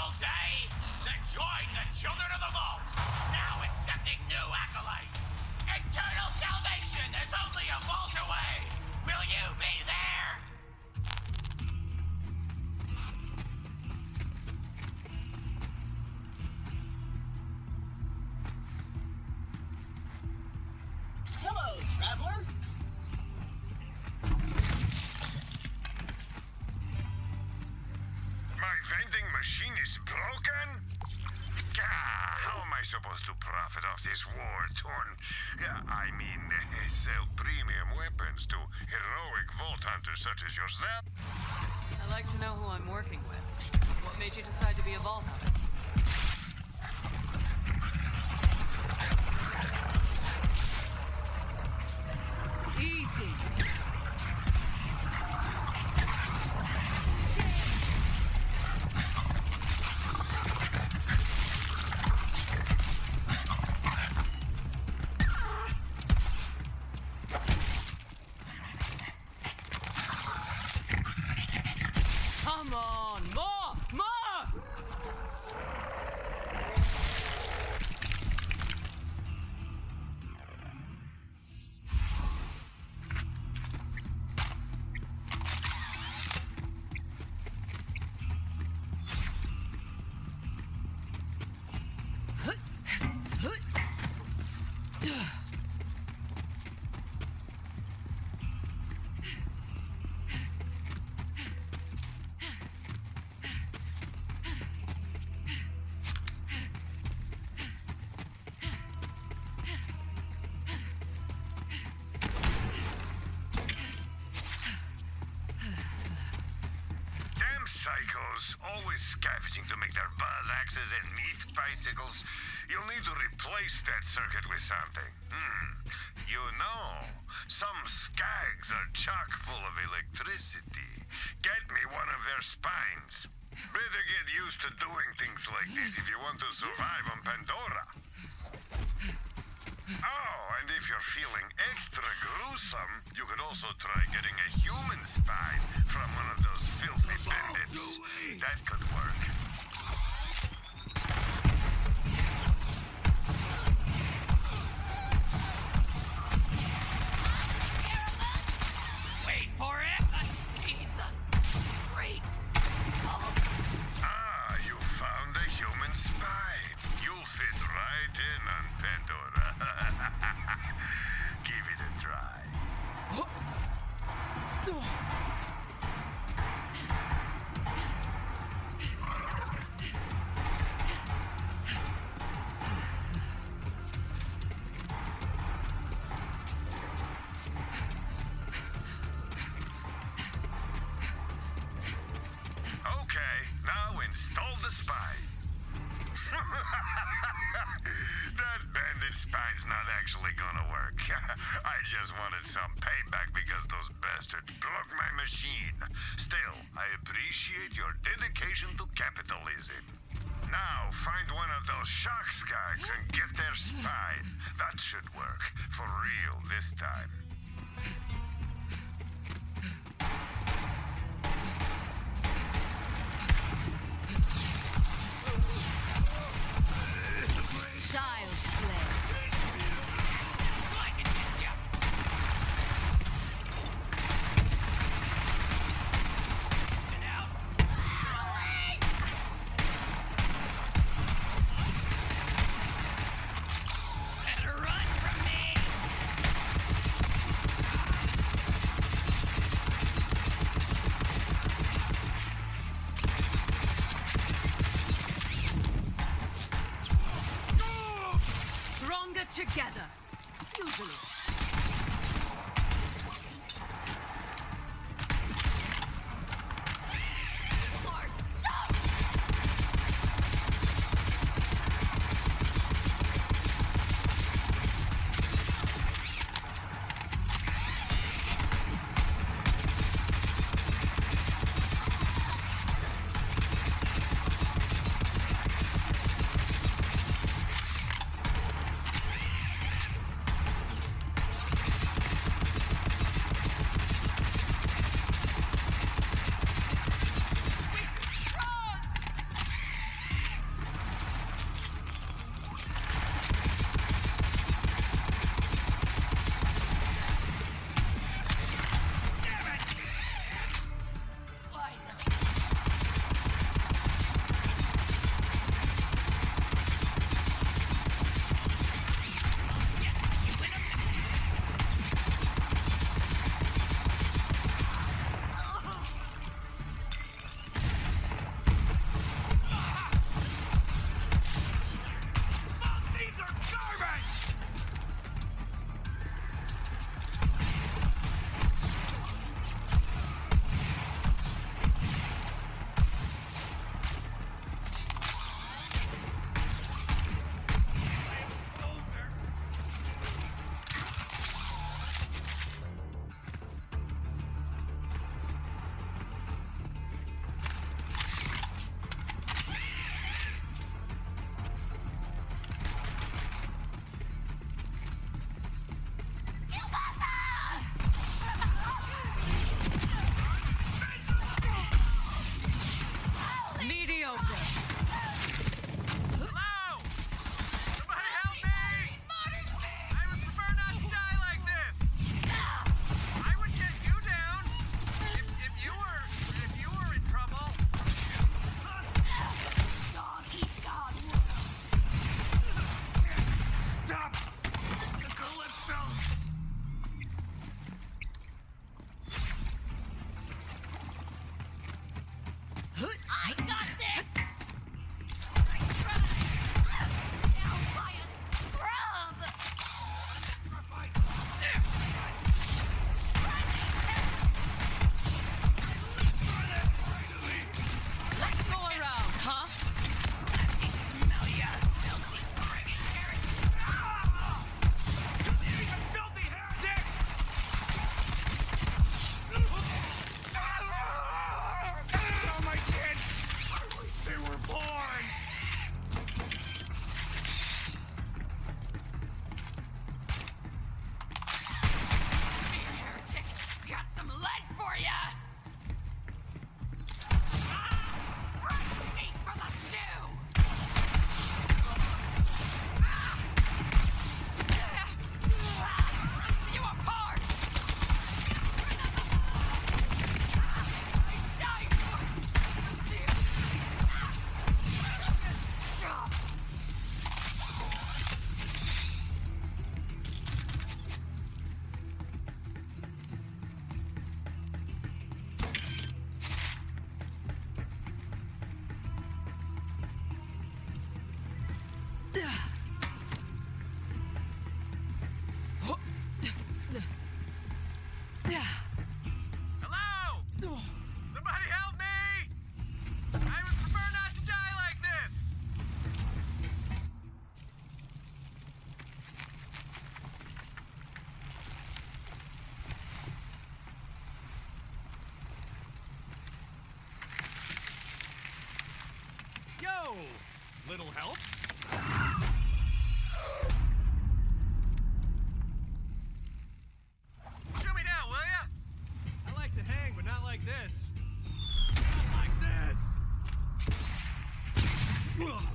single day, then join the Children of the Vault, now accepting new acolytes. Eternal salvation is only a vault away. Will you be there? Hello, traveler. My vending machine is broken? How am I supposed to profit off this war-torn... sell premium weapons to heroic vault hunters such as yourself? I'd like to know who I'm working with. What made you decide to be a vault hunter? Easy. Come on, more! More! Psychos, always scavenging to make their buzz axes and meat bicycles. You'll need to replace that circuit with something. You know, some skags are chock full of electricity. Get me one of their spines. Better get used to doing things like this if you want to survive on Pandora. Oh, and if you're feeling extra gruesome, you could also try getting a human spine from one of those filthy bandits. That could work. Wait for it! I see the great... Ah, you found a human spine. You'll fit right in on Pandora. Give it a try. Okay, now install the spine. That bandit spine's not actually gonna work. I just wanted some payback because those bastards broke my machine. Still, I appreciate your dedication to capitalism. Now, find one of those shock skags and get their spine. That should work. For real this time. Child's play. I can get you! Get out! Better run from me! Stronger together. Usually. born! Heretic! Got some lead for ya! Fresh meat for the stew! You apart! Hello? Somebody help me! I would prefer not to die like this! Yo! Little help? Shoot me down, will ya? I like to hang, but not like this. Not like this! Ugh.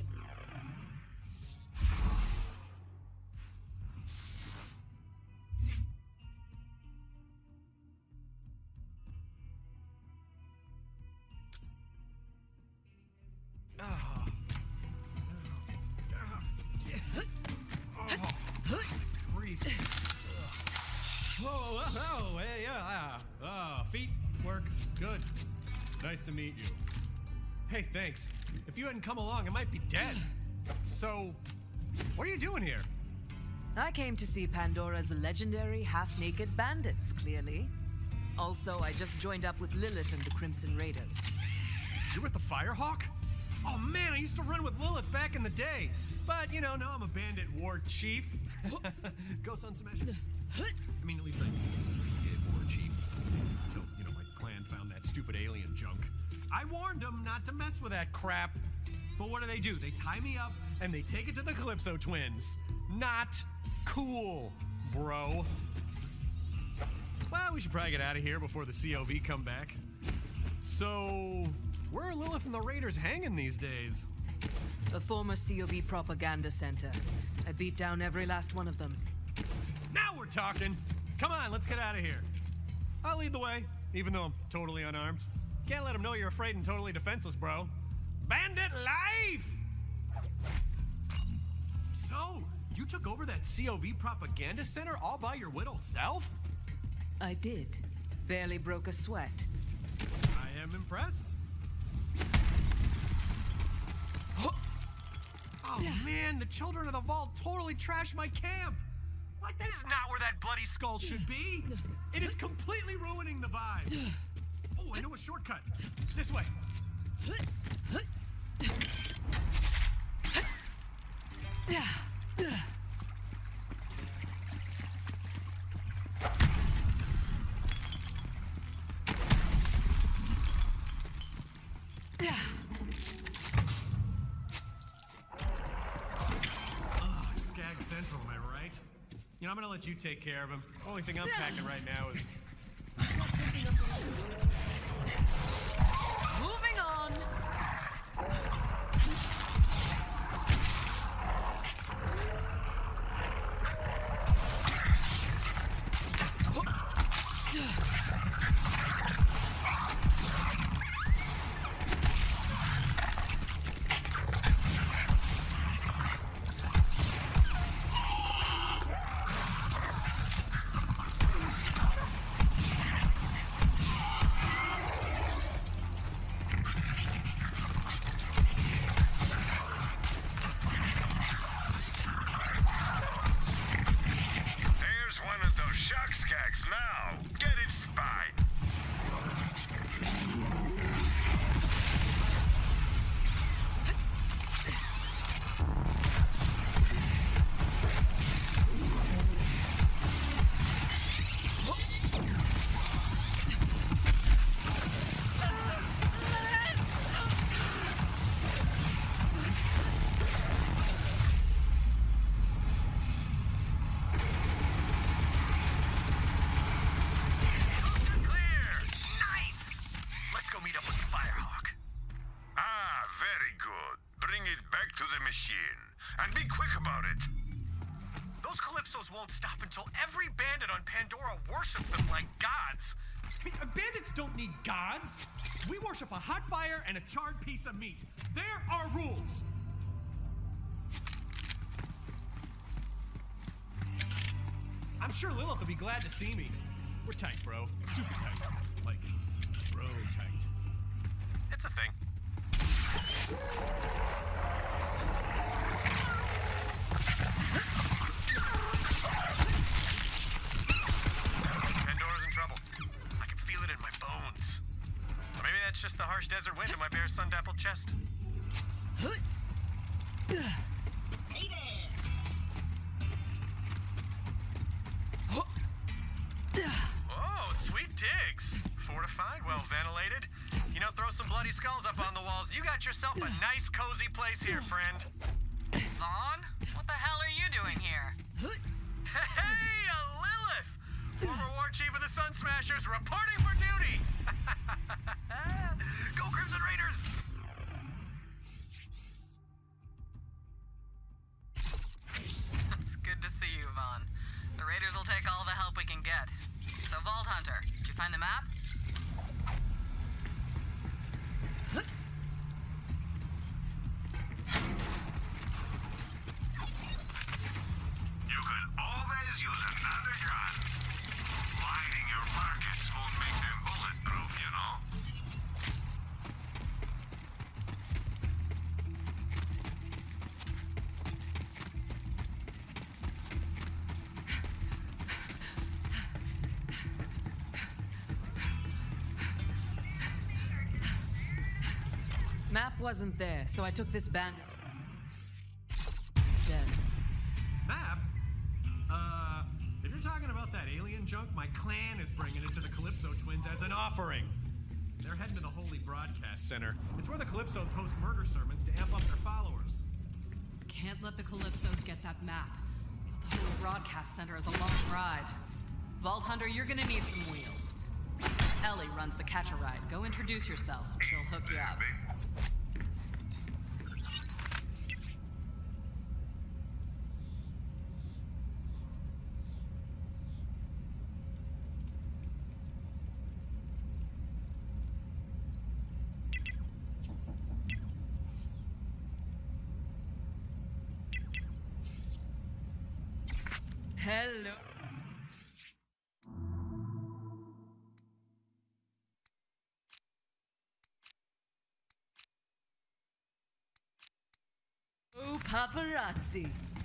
Oh, hey, yeah. Feet work good. Nice to meet you. Hey, thanks. If you hadn't come along, I might be dead. So, what are you doing here? I came to see Pandora's legendary half-naked bandits, clearly. Also, I just joined up with Lilith and the Crimson Raiders. You're with the Firehawk? Oh man, I used to run with Lilith back in the day. But, you know, now I'm a bandit war chief. Go Sun Smash. I mean, at least I did war chief. Until, you know, my clan found that stupid alien junk. I warned them not to mess with that crap. But what do? They tie me up and they take it to the Calypso twins. Not cool, bro. Well, we should probably get out of here before the COV come back. So, where are Lilith and the Raiders hanging these days? A former COV propaganda center. I beat down every last one of them. Now we're talking! Come on, let's get out of here. I'll lead the way, even though I'm totally unarmed. Can't let them know you're afraid and totally defenseless, bro. Bandit life! So, you took over that COV propaganda center all by your little self? I did. Barely broke a sweat. I am impressed. Oh man, the Children of the Vault totally trashed my camp! Like, that is not where that bloody skull should be! It is completely ruining the vibe! Oh, I know a shortcut! This way! Skag Central, am I right? You know, I'm gonna let you take care of him. Only thing I'm packing right now is... Moving on! back to the machine. And be quick about it. Those Calypsos won't stop until every bandit on Pandora worships them like gods. I mean, bandits don't need gods. We worship a hot fire and a charred piece of meat. There are rules. I'm sure Lilith will be glad to see me. We're tight, bro. Super tight. Like, bro tight. It's a thing. Pandora's in trouble. I can feel it in my bones. Or maybe that's just the harsh desert wind in my bare sun-dappled chest. Hey there! Oh, sweet digs. Fortified, well ventilated. You know, throw some bloody skulls up on the walls. You got yourself a nice, cozy place here, friend. Vaughn? What the hell are you doing here? Hey, Lilith! Former War Chief of the Sun Smashers reporting for duty! Go Crimson Raiders! It's good to see you, Vaughn. The Raiders will take all the help we can get. So, Vault Hunter, did you find the map? You can always use another gun. Lining your pockets won't make them bulletproof, you know? Map wasn't there, so I took this band instead. Map? If you're talking about that alien junk, my clan is bringing it to the Calypso twins as an offering. They're heading to the Holy Broadcast Center. It's where the Calypsos host murder sermons to amp up their followers. Can't let the Calypsos get that map. The Holy Broadcast Center is a long ride. Vault Hunter, you're gonna need some wheels. Ellie runs the catch-a-ride. Go introduce yourself. She'll hook you up. Hello. Oh, paparazzi.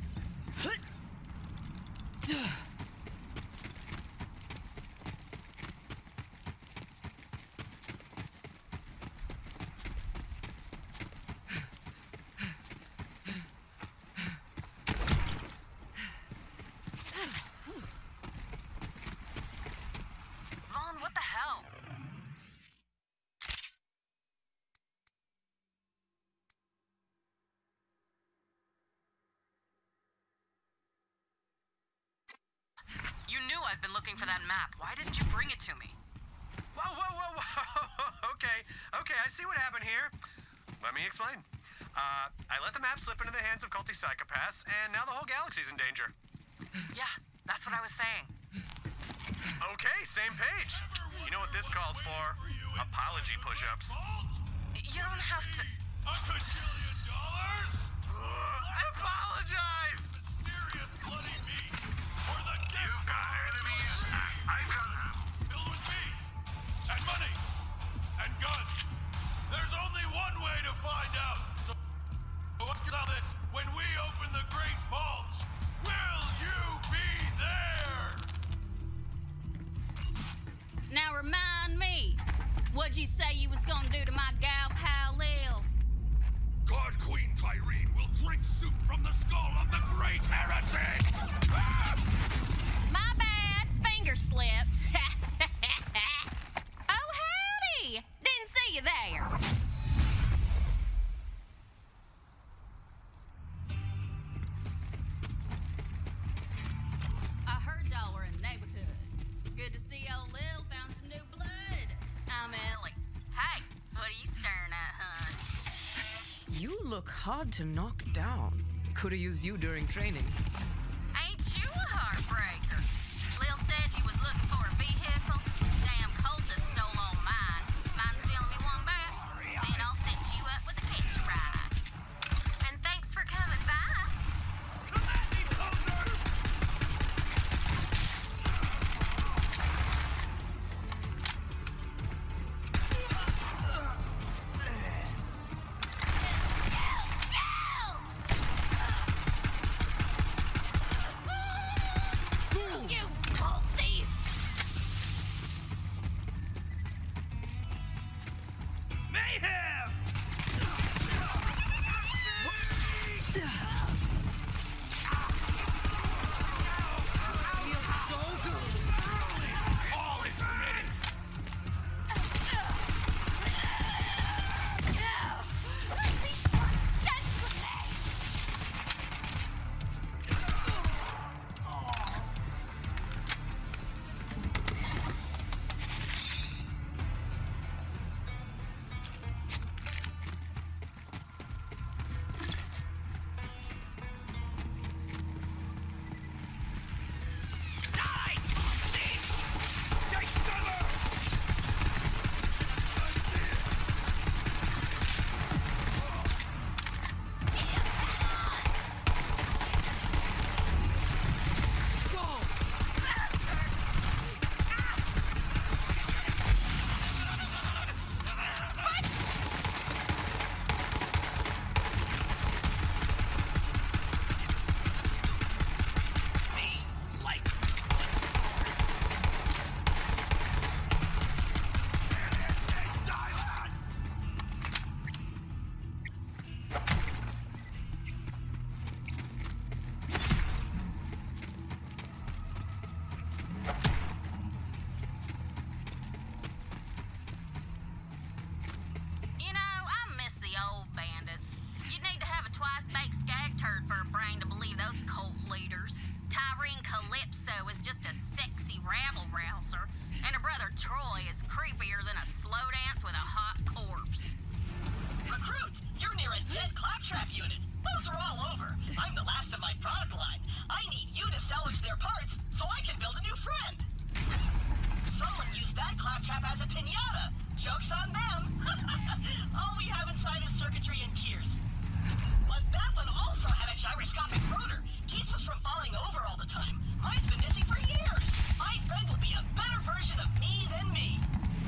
Vaughn, what the hell? You knew I've been looking for that map. Why didn't you bring it to me? Whoa, whoa, whoa, whoa. Okay, I see what happened here. Let me explain. I let the map slip into the hands of culty psychopaths, and now the whole galaxy's in danger. Yeah, that's what I was saying. Okay, same page. You know what this calls for? Apology push-ups. You don't have to... $1 quadrillion? I apologize! Mysterious bloody meat. For the You've got enemies, and I've got them. filled with meat. And money. And guns. There's only one way to find out. So ask yourself this. When we open the Great Vaults, will you be there? Now remind me, what'd you say you was gonna do to my gal pal Lil? You look hard to knock down. Could have used you during training. Ain't you a heartbreaker? Lil said you was looking for a vehicle. Damn cultist stole all mine. Mind stealing me one back? Then I'll set you up with a catch ride. And thanks for coming by. Joke's on them! All we have inside is circuitry and gears. But that one also had a gyroscopic rotor. Keeps us from falling over all the time. Mine's been missing for years. My friend will be a better version of me than me.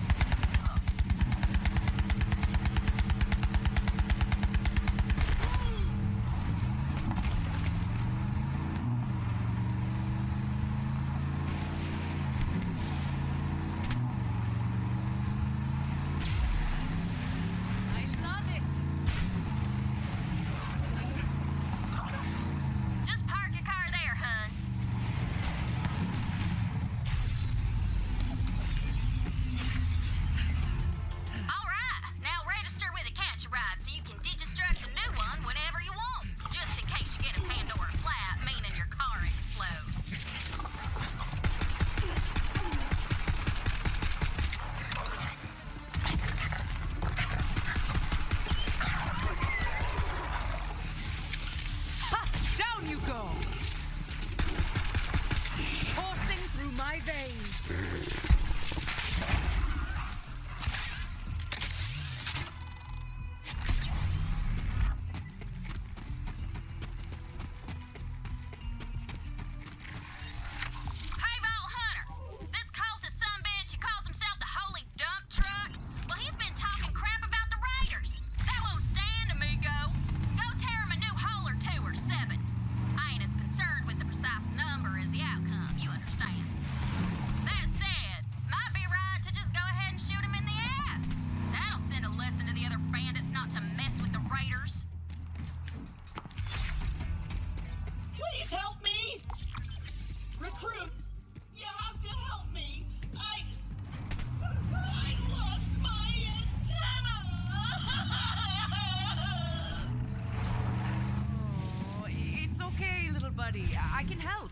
I can help.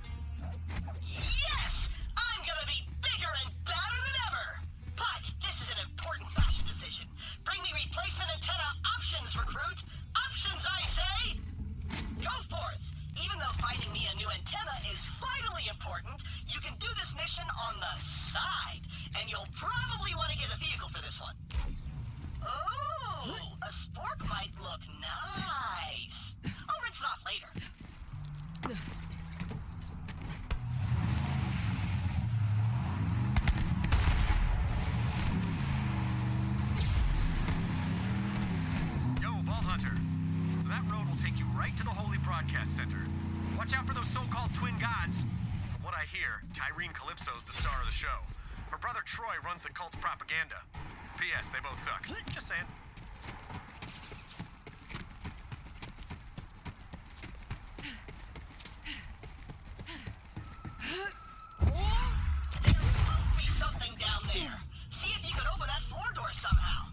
Yes! I'm gonna be bigger and badder than ever! But this is an important fashion decision. Bring me replacement antenna options, recruit! finding me a new antenna is vitally important, you can do this mission on the side. And you'll probably want to get a vehicle for this one. Oh, a spork might look nice. I'll rinse it off later. Yo, Vault Hunter. So that road will take you right to the Holy Broadcast Center. Watch out for those so-called twin gods. From what I hear, Tyreen Calypso's the star of the show. Her brother Troy runs the cult's propaganda. P.S. They both suck. Just saying. There must be something down there. See if you can open that floor door somehow.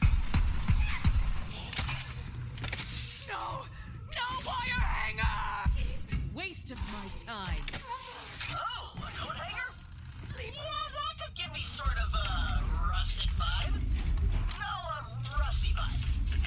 No! No wire hanger! Waste of my time. Oh, a coat hanger? Yeah, that could give me sort of a rustic vibe. No, a rusty vibe.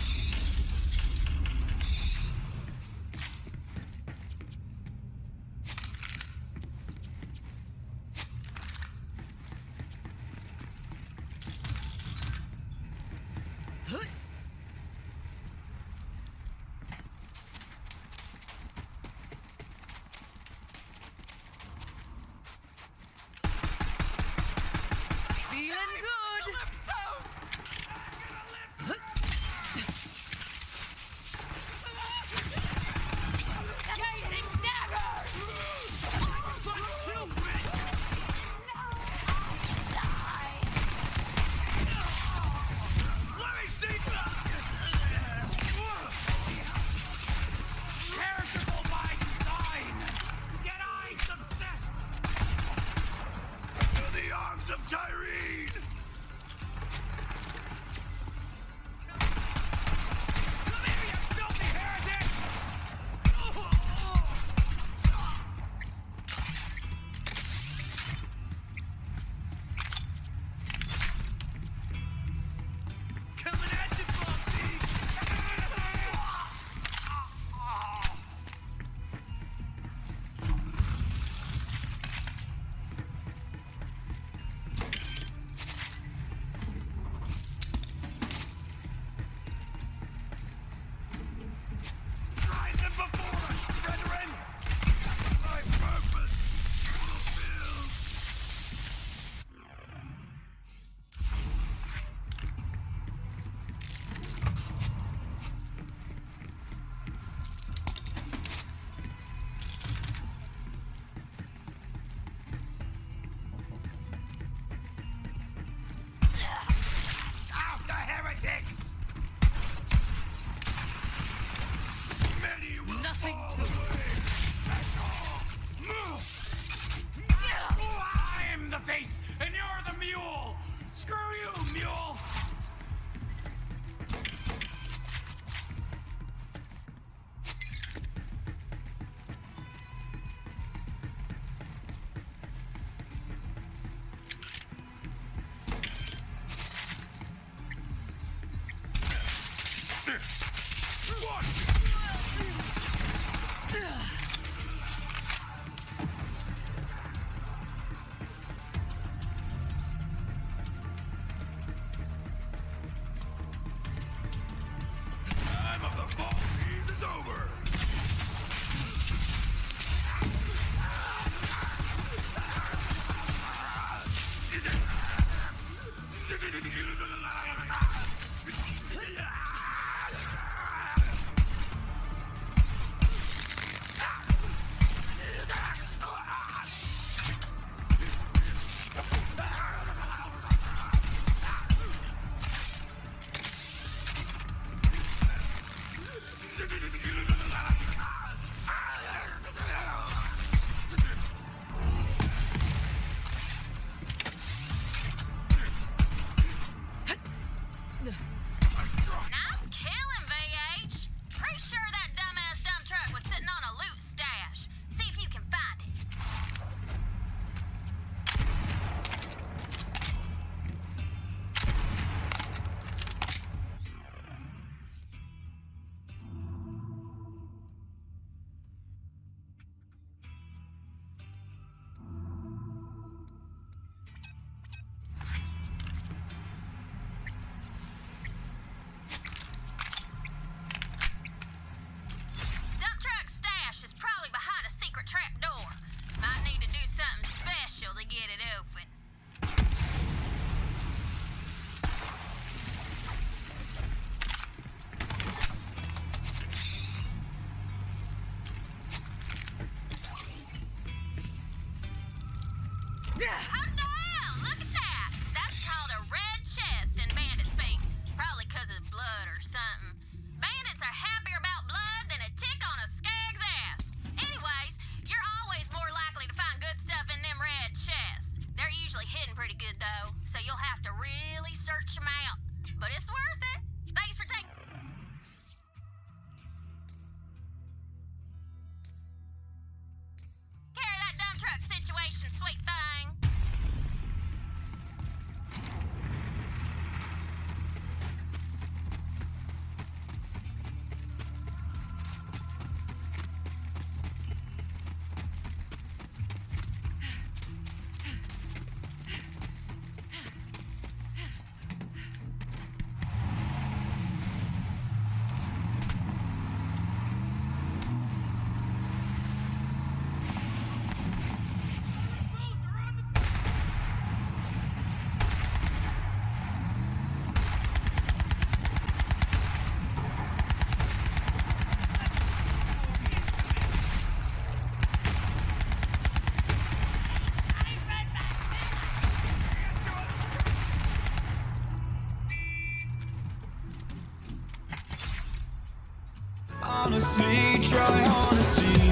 Feeling good! Tyreen! Come here, you filthy heretic! Coming at you, Bumpy! Tried them before us, brethren! My purpose fulfilled! Out the heretics! Many will Nothing fall to- away. That's all. I'm the face, and you're the mule. Screw you, mule. What? Time of the ball fiends is over. Hot damn! Look at that! That's called a red chest in bandit speak. Probably 'cause of blood or something. Bandits are happier about blood than a tick on a skag's ass. Anyways, you're always more likely to find good stuff in them red chests. They're usually hidden pretty good, though, so you'll have to really search them out. But it's worth it. Thanks for taking... care of that dump truck situation, sweet thing. Honestly, try honesty.